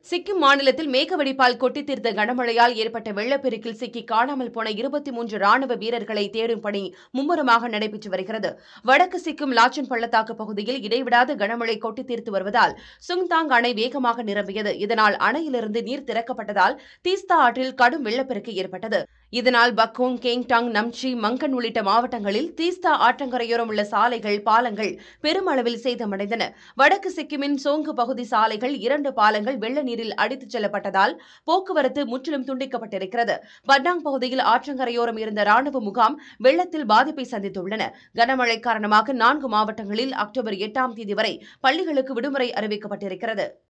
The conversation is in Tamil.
சிக்கிம் மாநிலத்தில் மேகவெடிப்பால் கொட்டித் தீர்த்த கனமழையால் ஏற்பட்ட வெள்ளப்பெருக்கில் சிக்கி காணாமல் போன 23 ராணுவ வீரர்களை தேடும் பணி மும்முரமாக நடைபெற்று வருகிறது. வடக்கு சிக்கிம் லாச்சன் பள்ளத்தாக்கு பகுதியில் இடைவிடாத கனமழை கொட்டித் தீர்த்து வருவதால் சுங்தாங் அணை வேகமாக நிரம்பியது. இதனால் அணையிலிருந்து நீர் திறக்கப்பட்டதால் தீஸ்தா ஆற்றில் கடும் வெள்ளப்பெருக்கு ஏற்பட்டது. இதனால் பக்கோங், கேங்டாங், நம்ச்சி, மங்கன் உள்ளிட்ட மாவட்டங்களில் தீஸ்தா ஆற்றங்கரையோரம் உள்ள சாலைகள், பாலங்கள் பெருமளவில் சேதமடைந்தன. வடக்கு சிக்கிமின் சோங்கு பகுதி சாலைகள் 2 பாலங்கள் வெள்ள நீரில் அடித்துச் செல்லப்பட்டதால் போக்குவரத்து முற்றிலும் துண்டிக்கப்பட்டிருக்கிறது. பட்னாங் பகுதியில் ஆற்றங்கரையோரம் இருந்த ராணுவ முகாம் வெள்ளத்தில் பாதிப்பை சந்தித்துள்ளன. கனமழை காரணமாக 4 மாவட்டங்களில் அக்டோபர் 8ஆம் தேதி வரை பள்ளிகளுக்கு விடுமுறை அறிவிக்கப்பட்டிருக்கிறது.